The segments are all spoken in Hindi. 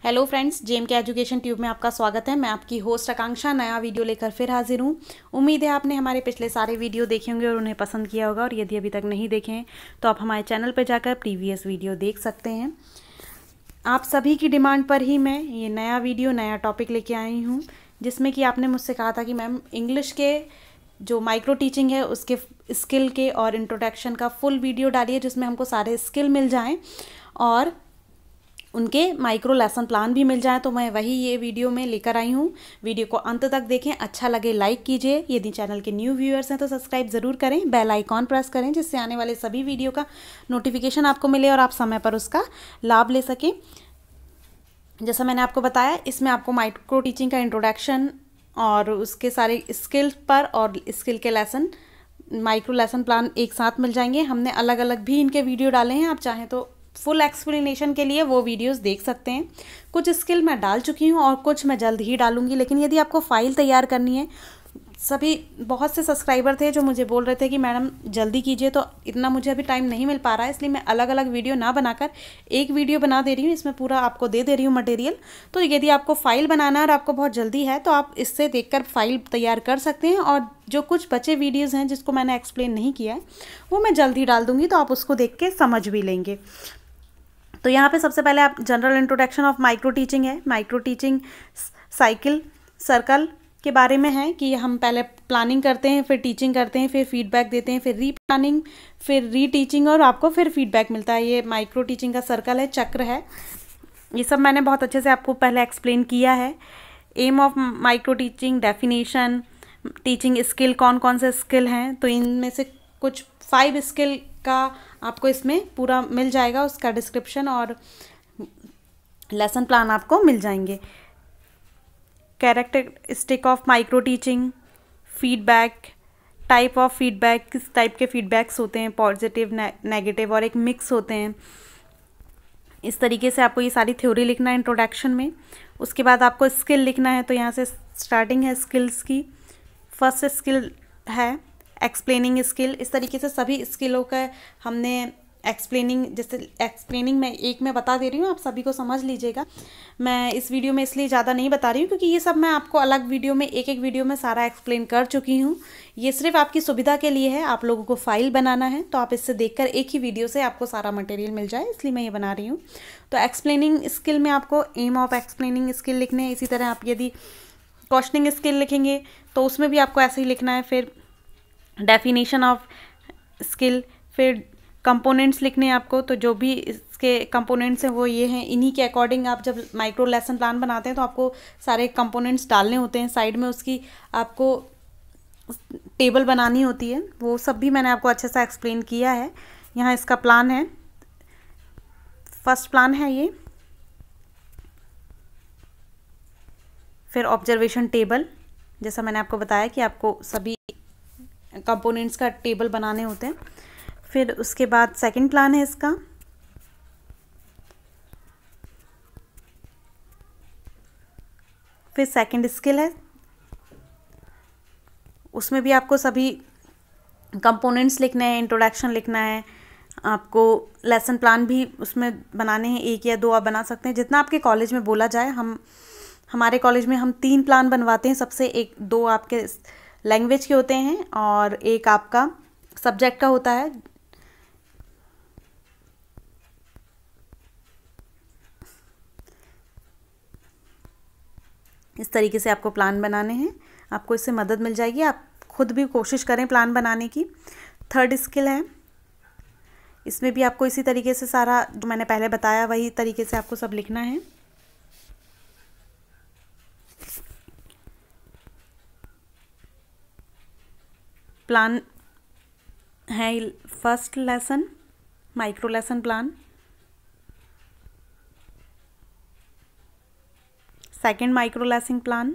हेलो फ्रेंड्स, जेम के एजुकेशन ट्यूब में आपका स्वागत है। मैं आपकी होस्ट आकांक्षा नया वीडियो लेकर फिर हाजिर हूँ। उम्मीद है आपने हमारे पिछले सारे वीडियो देखे होंगे और उन्हें पसंद किया होगा, और यदि अभी तक नहीं देखे हैं तो आप हमारे चैनल पर जाकर प्रीवियस वीडियो देख सकते हैं। आप सभी की डिमांड पर ही मैं ये नया वीडियो नया टॉपिक लेके आई हूँ, जिसमें कि आपने मुझसे कहा था कि मैम इंग्लिश के जो माइक्रो टीचिंग है उसके स्किल के और इंट्रोडक्शन का फुल वीडियो डालिए, जिसमें हमको सारे स्किल मिल जाएं और उनके माइक्रो लेसन प्लान भी मिल जाए। तो मैं वही ये वीडियो में लेकर आई हूँ। वीडियो को अंत तक देखें, अच्छा लगे लाइक कीजिए। यदि चैनल के न्यू व्यूअर्स हैं तो सब्सक्राइब ज़रूर करें, बेल आइकॉन प्रेस करें, जिससे आने वाले सभी वीडियो का नोटिफिकेशन आपको मिले और आप समय पर उसका लाभ ले सकें। जैसा मैंने आपको बताया, इसमें आपको माइक्रो टीचिंग का इंट्रोडक्शन और उसके सारे स्किल पर और स्किल के लेसन माइक्रो लेसन प्लान एक साथ मिल जाएंगे। हमने अलग अलग भी इनके वीडियो डाले हैं, आप चाहें तो फुल एक्सप्लेनेशन के लिए वो वीडियोस देख सकते हैं। कुछ स्किल मैं डाल चुकी हूँ और कुछ मैं जल्द ही डालूंगी। लेकिन यदि आपको फाइल तैयार करनी है, सभी बहुत से सब्सक्राइबर थे जो मुझे बोल रहे थे कि मैडम जल्दी कीजिए, तो इतना मुझे अभी टाइम नहीं मिल पा रहा है, इसलिए मैं अलग अलग वीडियो ना बनाकर एक वीडियो बना दे रही हूँ। इसमें पूरा आपको दे रही हूँ मटेरियल। तो यदि आपको फाइल बनाना है और आपको बहुत जल्दी है तो आप इससे देखकर फाइल तैयार कर सकते हैं, और जो कुछ बचे वीडियोज़ हैं जिसको मैंने एक्सप्लेन नहीं किया है वो मैं जल्द ही डाल दूँगी, तो आप उसको देख के समझ भी लेंगे। तो यहाँ पे सबसे पहले आप general introduction of micro teaching है। माइक्रो टीचिंग साइकिल सर्कल के बारे में है कि हम पहले प्लानिंग करते हैं, फिर टीचिंग करते हैं, फिर फीडबैक देते हैं, फिर री प्लानिंग, फिर री टीचिंग और आपको फिर फीडबैक मिलता है। ये माइक्रो टीचिंग का सर्कल है, चक्र है। ये सब मैंने बहुत अच्छे से आपको पहले एक्सप्लेन किया है। Aim of micro teaching, definition, teaching skill, कौन कौन से स्किल हैं, तो इनमें से कुछ 5 स्किल का आपको इसमें पूरा मिल जाएगा, उसका डिस्क्रिप्शन और लेसन प्लान आपको मिल जाएंगे। Characteristic of micro teaching, feedback, type of feedback, किस टाइप के फीडबैक्स होते हैं, पॉजिटिव, नेगेटिव और एक मिक्स होते हैं। इस तरीके से आपको ये सारी थ्योरी लिखना है इंट्रोडक्शन में। उसके बाद आपको स्किल लिखना है, तो यहाँ से स्टार्टिंग है स्किल्स की। फर्स्ट स्किल है एक्सप्लेनिंग स्किल। इस तरीके से सभी स्किलों का हमने एक्सप्लेनिंग, जैसे एक्सप्लेनिंग मैं एक में बता दे रही हूँ, आप सभी को समझ लीजिएगा। मैं इस वीडियो में इसलिए ज़्यादा नहीं बता रही हूँ क्योंकि ये सब मैं आपको अलग वीडियो में एक एक वीडियो में सारा एक्सप्लेन कर चुकी हूँ। ये सिर्फ आपकी सुविधा के लिए है, आप लोगों को फाइल बनाना है तो आप इससे देखकर एक ही वीडियो से आपको सारा मटेरियल मिल जाए, इसलिए मैं ये बना रही हूँ। तो एक्सप्लेनिंग स्किल में आपको एम ऑफ एक्सप्लेनिंग स्किल लिखने हैं। इसी तरह आप यदि क्वेश्चनिंग स्किल लिखेंगे तो उसमें भी आपको ऐसे ही लिखना है। फिर डेफिनेशन ऑफ स्किल, फिर कंपोनेंट्स लिखने हैं आपको। तो जो भी इसके कंपोनेंट्स हैं वो ये हैं। इन्हीं के अकॉर्डिंग आप जब माइक्रो लेसन प्लान बनाते हैं तो आपको सारे कंपोनेंट्स डालने होते हैं। साइड में उसकी आपको टेबल बनानी होती है, वो सब भी मैंने आपको अच्छे से एक्सप्लेन किया है। यहाँ इसका प्लान है, फर्स्ट प्लान है ये। फिर ऑब्जर्वेशन टेबल, जैसा मैंने आपको बताया कि आपको सभी कंपोनेंट्स का टेबल बनाने होते हैं। फिर उसके बाद सेकंड प्लान है इसका। फिर सेकंड स्किल है, उसमें भी आपको सभी कंपोनेंट्स लिखने हैं, इंट्रोडक्शन लिखना है, आपको लेसन प्लान भी उसमें बनाने हैं। 1 या 2 आप बना सकते हैं, जितना आपके कॉलेज में बोला जाए। हमारे कॉलेज में हम 3 प्लान बनवाते हैं सबसे। 2 आपके लैंग्वेज के होते हैं और एक आपका सब्जेक्ट का होता है। इस तरीके से आपको प्लान बनाने हैं, आपको इससे मदद मिल जाएगी। आप खुद भी कोशिश करें प्लान बनाने की। थर्ड स्किल है, इसमें भी आपको इसी तरीके से सारा जो मैंने पहले बताया वही तरीके से आपको सब लिखना है। प्लान है first lesson, micro lesson plan. Second micro lesson plan.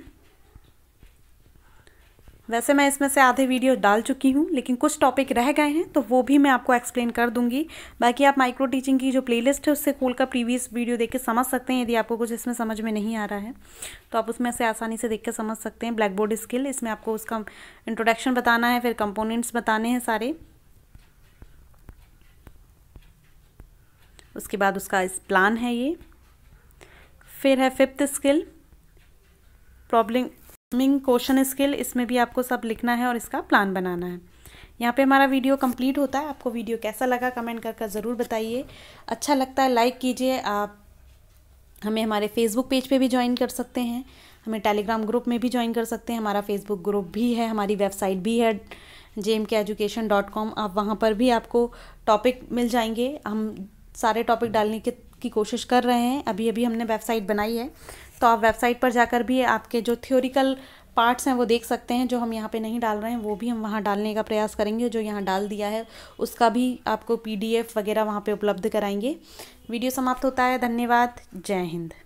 वैसे मैं इसमें से आधे वीडियो डाल चुकी हूँ, लेकिन कुछ टॉपिक रह गए हैं तो वो भी मैं आपको एक्सप्लेन कर दूंगी। बाकी आप माइक्रो टीचिंग की जो प्लेलिस्ट है उससे खोलकर प्रीवियस वीडियो देख के समझ सकते हैं। यदि आपको कुछ इसमें समझ में नहीं आ रहा है तो आप उसमें से आसानी से देख के समझ सकते हैं। ब्लैक बोर्ड स्किल, इसमें आपको उसका इंट्रोडक्शन बताना है, फिर कंपोनेंट्स बताने हैं सारे। उसके बाद उसका प्लान है ये। फिर है 5th स्किल प्रॉब्लमिंग क्वेश्चन स्किल, इसमें भी आपको सब लिखना है और इसका प्लान बनाना है। यहाँ पे हमारा वीडियो कंप्लीट होता है। आपको वीडियो कैसा लगा कमेंट कर ज़रूर बताइए। अच्छा लगता है लाइक कीजिए। आप हमें हमारे फेसबुक पेज पे भी ज्वाइन कर सकते हैं, हमें टेलीग्राम ग्रुप में भी ज्वाइन कर सकते हैं। हमारा फेसबुक ग्रुप भी है, हमारी वेबसाइट भी है jmkeducation.com। आप वहाँ पर भी आपको टॉपिक मिल जाएंगे। हम सारे टॉपिक डालने की कोशिश कर रहे हैं। अभी अभी हमने वेबसाइट बनाई है, तो आप वेबसाइट पर जाकर भी आपके जो थ्योरिकल पार्ट्स हैं वो देख सकते हैं। जो हम यहाँ पे नहीं डाल रहे हैं वो भी हम वहाँ डालने का प्रयास करेंगे। जो यहाँ डाल दिया है उसका भी आपको PDF वगैरह वहाँ पे उपलब्ध कराएंगे। वीडियो समाप्त होता है। धन्यवाद। जय हिंद।